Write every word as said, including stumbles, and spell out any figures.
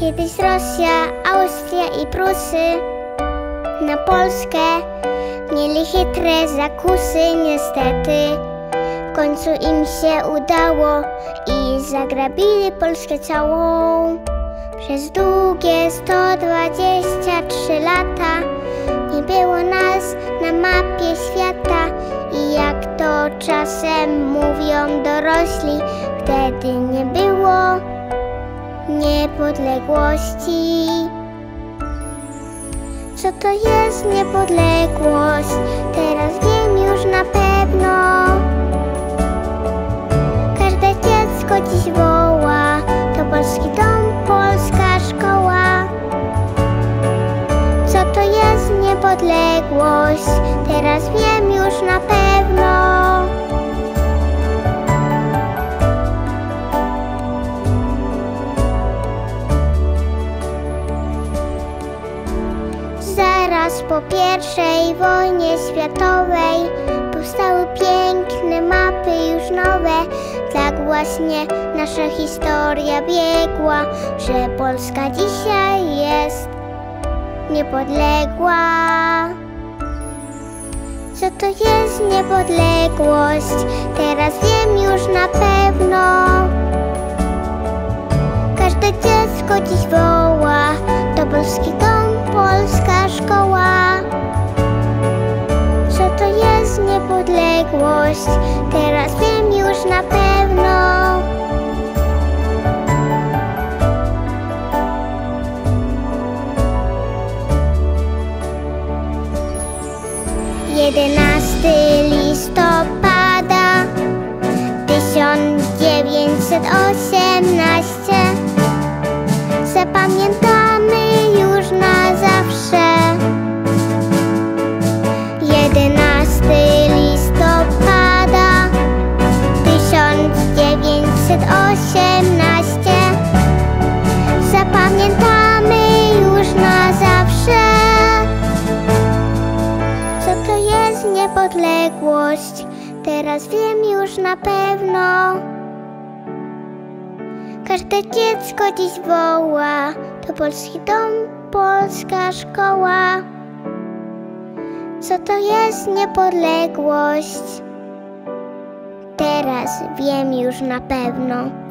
Kiedyś Rosja, Austria i Prusy na Polskę mieli chytre zakusy. Niestety w końcu im się udało i zagrabili Polskę całą. Przez długie sto dwadzieścia trzy lata nie było nas na mapie świata. I jak to czasem mówią dorośli, wtedy nie było niepodległości. Co to jest niepodległość? Teraz wiem już na pewno. Każde dziecko dziś woła: to polski dom, polska szkoła. Co to jest niepodległość? Teraz wiem już na pewno. Zaraz po pierwszej wojnie światowej powstały piękne mapy już nowe. Tak właśnie nasza historia biegła, że Polska dzisiaj jest niepodległa. Co to jest niepodległość? Teraz wiem już na pewno. Każde dziecko dziś woła: to polski dom, polska szkoła. Co to jest niepodległość? Teraz wiem już na pewno. jedenastego listopada tysiąc dziewięćset osiemnaście zapamiętamy już na zawsze. jedenastego listopada tysiąc dziewięćset osiemnaście zapamiętamy już na zawsze. Co to jest niepodległość? Teraz wiem już na pewno. Każde dziecko dziś woła: to polski dom, polska szkoła. Co to jest niepodległość? Teraz wiem już na pewno.